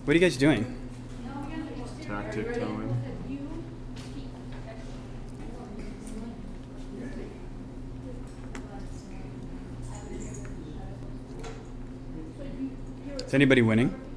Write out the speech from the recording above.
What are you guys doing? Tactic towing. Is anybody winning?